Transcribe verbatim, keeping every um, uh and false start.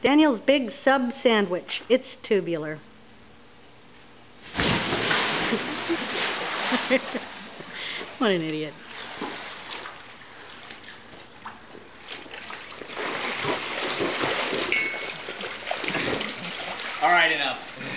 Daniel's big sub sandwich. It's tubular. What an idiot. All right, enough.